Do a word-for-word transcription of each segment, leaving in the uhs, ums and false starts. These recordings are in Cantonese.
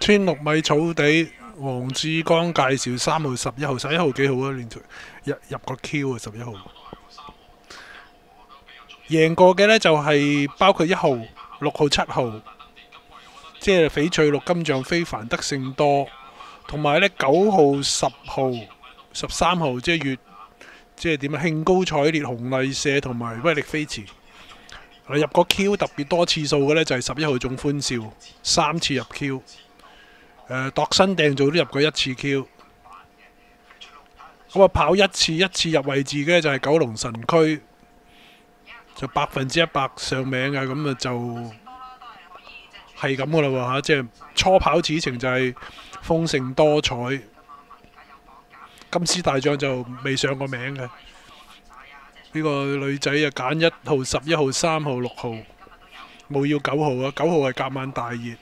千六米草地，黃志剛介紹三號、十一號，十一號幾好啊？連續入入個 Q 啊，十一號。贏過嘅呢就係、是、包括一號、六號、七號，即係翡翠綠、金像非凡、得勝多，同埋呢九號、十號、十三號，即係月，即係點啊？興高采烈、紅麗舍同埋威力飛馳。入個 Q 特別多次數嘅呢，就係十一號中歡笑，三次入 Q。誒度身訂造都入過一次 Q。咁啊跑一次一次入位置嘅就係九龍神區，就百分之一百上名嘅，咁啊就係咁噶啦喎嚇，即係初跑此程就係豐盛多彩，金絲大將就未上過名嘅。呢個女仔啊揀一號、十一號、三號、六號，冇要九號啊，九號係夾晚大熱。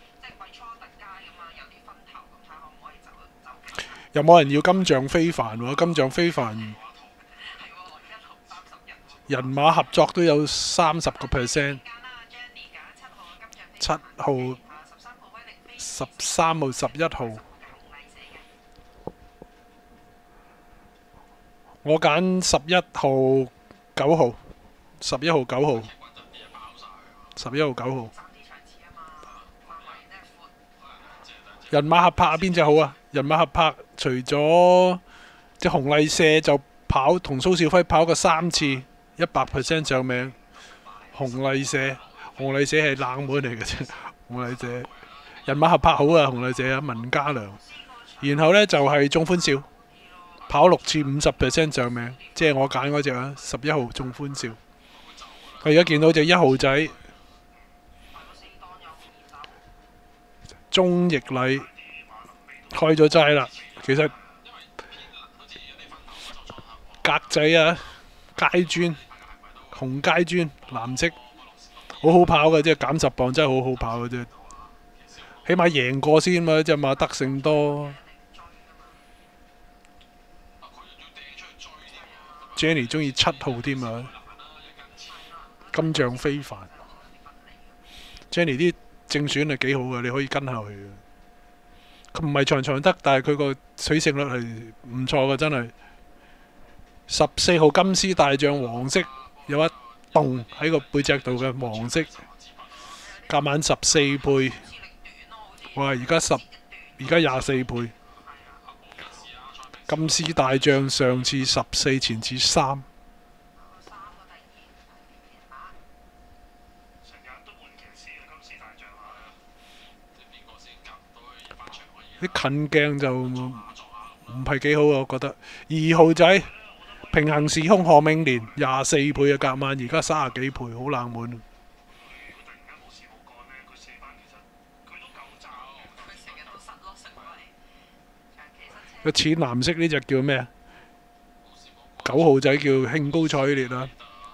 有冇人要金像非凡喎？金像非凡人馬合作都有三十個 percent。七號、十三號、十一號，我揀十一號、九號，十一號、九號，十一號、九號。人馬合拍邊隻好啊？人馬合拍除咗即係紅麗舍就跑同蘇兆輝跑過三次，一百 percent 上名。紅麗舍，紅麗舍係冷門嚟嘅啫。紅麗舍人馬合拍好啊，紅麗舍啊，文家良。然後呢就係中歡笑，跑六次五十 percent 上名，即係我揀嗰隻啊，十一號中歡笑。佢而家見到隻一號仔鐘奕禮開咗齋啦，其實格仔啊、階磚、紅階磚、藍色好好跑嘅，即係減十磅真係好好跑嘅啫。起碼贏過先嘛，隻馬得勝多。Jenny 中意七號添啊，金像非凡。Jenny 啲正選係幾好嘅，你可以跟下去。佢唔係場場得，但係佢個取勝率係唔錯嘅，真係。十四號金絲大將黃色有一棟喺個背脊度嘅黃色，夾晚十四倍。哇！而家十，而家廿四倍。金絲大將上次十四，前次三。啲近鏡就唔係幾好啊，我覺得。二號仔平行時空何明年廿四倍嘅夾萬，而家三十幾倍，好冷門。個淺藍色呢隻叫咩啊？九號仔叫興高采烈啊！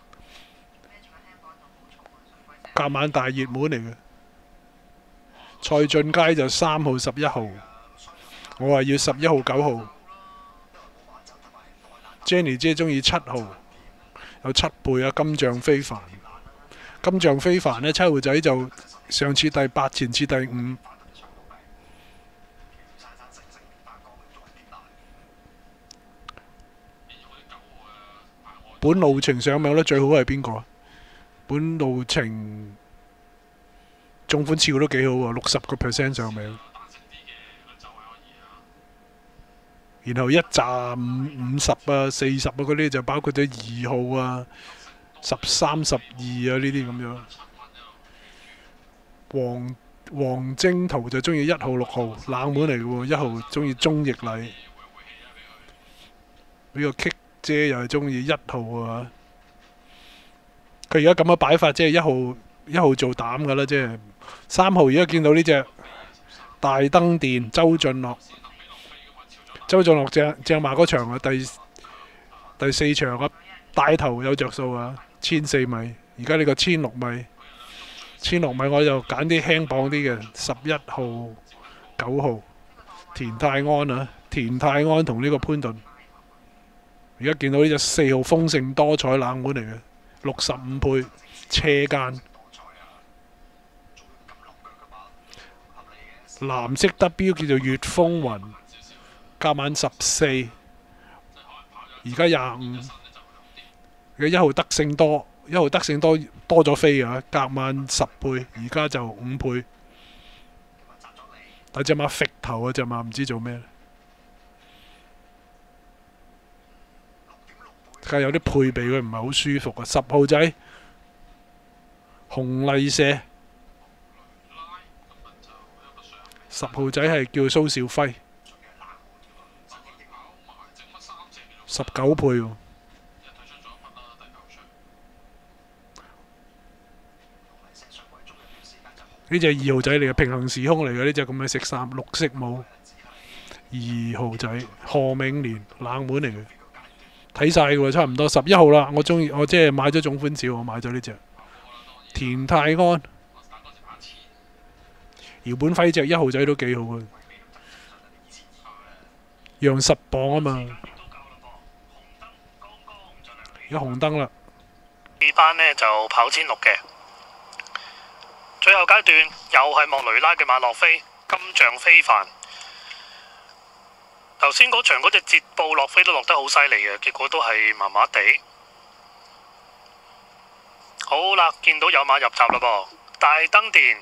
夾萬大熱門嚟嘅。蔡俊佳就三號、十一號。我話要十一號、九號。Jenny 姐中意七號，有七倍啊！金像非凡，金像非凡呢，七號仔就上次第八，前次第五。本路程上名咧最好係邊個啊？本路程中歡笑都幾好喎，六十個 percent 上名。然後一紮五五十啊、四十啊嗰啲就包括咗二號啊、十三、十二啊呢啲咁樣。黃黃晶圖就中意一號、六號，冷門嚟嘅喎。一號中意鐘奕禮，呢個 Kick 姐又係中意一號啊。佢而家咁嘅擺法，即係一號一號做膽㗎啦，即係三號而家見到呢隻大燈殿周俊樂。周俊樂正正馬嗰場啊，第第四場啊，帶頭有着數啊，千四米。而家呢個千六米，千六米我就揀啲輕磅啲嘅，十一號、九號，田泰安啊，田泰安同呢個潘頓。而家見到呢隻四號豐盛多彩冷門嚟嘅，六十五倍車間。 藍色得標叫做粵風雲，甲晚十四，而家廿五。佢一號德勝多，一號德勝多多咗飛啊，甲晚十倍，而家就五倍。但隻馬揈頭啊，隻馬唔知做咩咧。梗係有啲配備佢唔係好舒服啊。十號仔紅麗舍，十號仔係叫蘇兆輝，十九倍喎。呢隻二號仔嚟嘅，平行時空嚟嘅，呢隻咁嘅色衫，綠色帽。二號仔何永年冷門嚟嘅，睇晒嘅喎，差唔多十一號啦。我中意，我即係買咗總歡照，我買咗呢隻田泰安。姚本輝隻一號仔都幾好嘅，讓十磅啊嘛。而家紅燈啦。 呢班呢就跑千六嘅。最後階段又係莫雷拉嘅馬洛菲金像非凡。頭先嗰場嗰隻捷布洛菲都落得好犀利嘅，結果都係麻麻地。好啦，見到有馬入閘啦噃，大燈殿，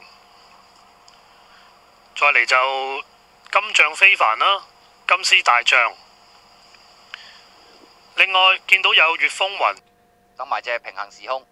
再嚟就金像非凡啦，金絲大將。另外見到有粵風雲， 等埋隻平行時空。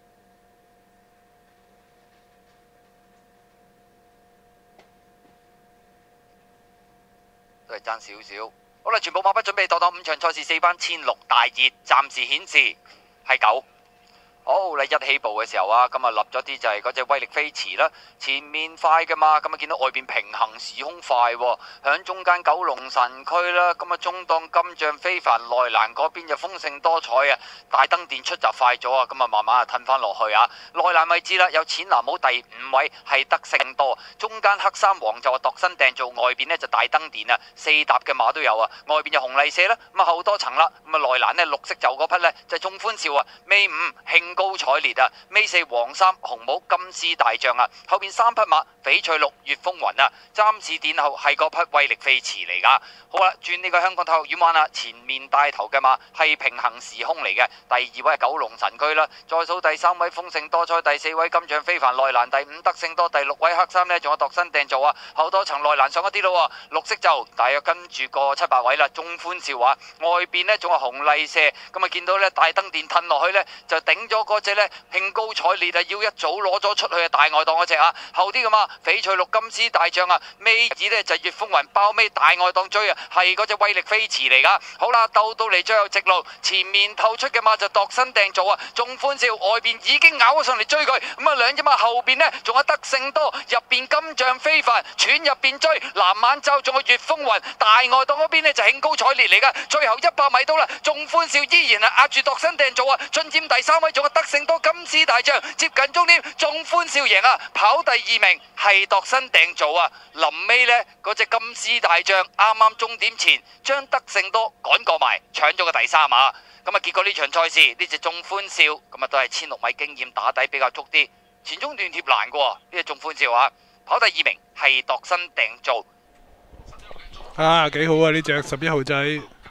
都係爭少少。好啦，全部馬匹準備，當當五場賽事四班千六大熱，暫時顯示係九。好，你一起步嘅時候啊，咁啊立咗啲就係嗰隻威力飛馳啦，前面快嘅嘛，咁啊見到外邊平行時空快喎，響中間九龍神區啦，咁啊中檔金像非凡，內欄嗰邊就豐盛多彩啊，大燈殿出閘快咗啊，咁啊慢慢啊褪翻落去啊，內欄位置啦，有淺藍帽第五位係德勝多，中間黑衫黃就話度身訂做，外邊呢就大燈殿啊，四搭嘅馬都有啊，外邊就紅麗舍啦，咁啊後多層啦，咁啊內欄呢綠色就嗰匹呢就眾歡笑啊，尾五興高采烈啊，尾四黃衫紅帽金絲大將啊，後邊三匹馬翡翠綠粵風雲啊，暫時殿後係嗰匹威力飛馳嚟噶。好啦，轉呢個香港體育院彎啦，前面帶頭嘅馬係平行時空嚟嘅，第二位係九龍神區啦，再數第三位豐盛多彩，第四位金像非凡，內欄第五德勝多，第六位黑衫呢仲有度身訂做啊，後多層內欄上一啲咯，綠色就大約跟住個七八位啦，眾歡笑啊，外邊呢仲有紅麗舍，咁啊見到呢大燈殿褪落去呢，就頂咗嗰隻呢興高采烈啊，要一早攞咗出去嘅大外檔嗰隻啊，後啲嘅嘛翡翠綠金絲大將啊，尾子呢就粵風雲包尾大外檔追啊，係嗰隻威力飛馳嚟噶。好啦，鬥到嚟最後直路，前面透出嘅馬就度身訂做啊，眾歡笑，外邊已經咬咗上嚟追佢，咁啊兩隻馬後邊呢仲有德勝多，入邊金像非凡，串入邊追藍晚晝，仲有粵風雲，大外檔嗰邊呢就興高采烈嚟噶，最後一百米到啦，眾歡笑依然係壓住度身訂做啊，進佔第三位，仲有德勝多金絲大將，接近終點，眾歡笑贏啊，跑第二名係度身訂做啊，臨尾呢嗰隻金絲大將啱啱終點前將德勝多趕過埋，搶咗個第三馬。咁啊結果呢場賽事呢隻眾歡笑咁啊都係千六米經驗打底比較足啲，前中段貼難嘅呢隻眾歡笑啊，跑第二名係度身訂做。 啊，幾好啊！呢隻十一號仔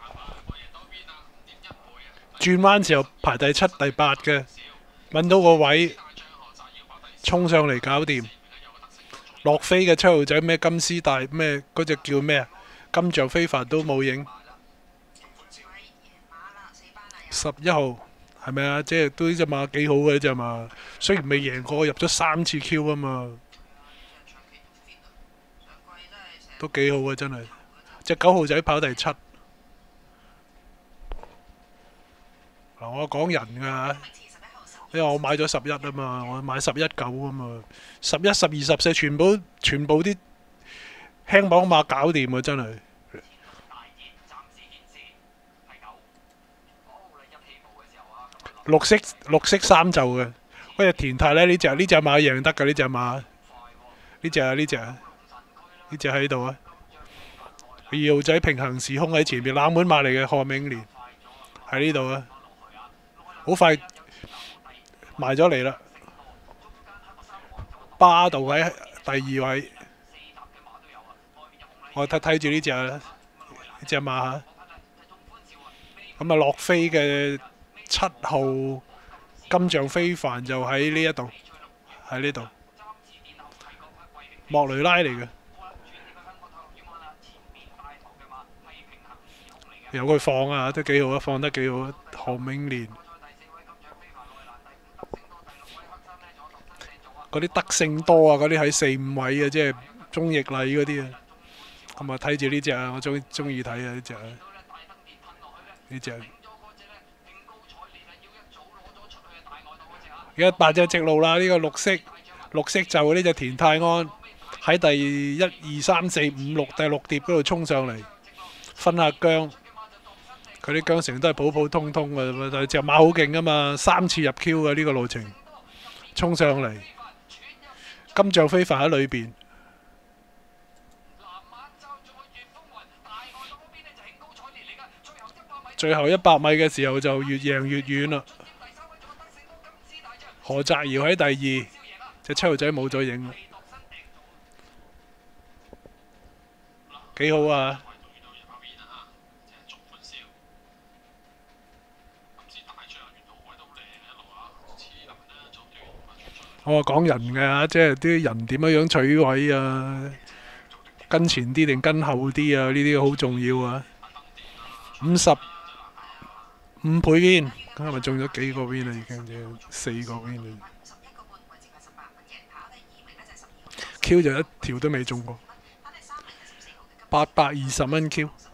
轉彎時候排第七、第八嘅，揾到個位衝上嚟搞掂。落飛嘅七號仔咩金絲大咩嗰隻叫咩啊？金像非凡都冇影。十一號係咪啊？即係都呢隻馬幾好嘅呢隻馬，雖然未贏過，入咗三次 Q 啊嘛，都幾好啊！真係。隻九號仔跑第七。嗱，我講人㗎，因為我買咗十一啊嘛，我買十一九啊嘛，十一、十二、十四全部全部啲輕磅馬搞掂啊！真係。綠色綠色衫袖嘅，嗰隻田泰呢？呢隻呢隻馬贏得㗎呢隻馬，呢隻啊呢隻啊，呢隻喺度啊！二號仔平行時空喺前面，冷門馬嚟嘅，何永年喺呢度啊！好快埋咗嚟啦，巴道喺第二位， 我睇睇住呢只呢只馬嚇。咁啊，落飛嘅七號金像非凡就喺呢一度，喺呢度。莫雷拉嚟嘅，由佢放啊，都幾好啊，放得幾好啊，何永年。嗰啲德勝多啊，嗰啲喺四五位嘅，即係鐘奕禮嗰啲啊。咁啊，睇住呢只啊，我中中意睇啊呢只啊，呢只。而家八隻直路啦，呢、這個綠色綠色就呢只田泰安喺第一二三四五六第六碟嗰度衝上嚟，分下姜。佢啲韁繩都係普普通通嘅，但係隻馬好勁啊嘛，三次入 Q 嘅呢個路程，衝上嚟。金像非凡喺裏邊，最後一百米嘅時候就越贏越遠啦。何澤堯喺第二，隻七號仔冇咗影啦，幾好啊！我話講人嘅，即係啲人點樣樣取位啊，跟前啲定跟後啲啊？呢啲好重要啊！五十五倍邊，咁係咪中咗幾個邊啊？已經啫，四個邊啦。Q 就一條都未中過，八百二十蚊 Q。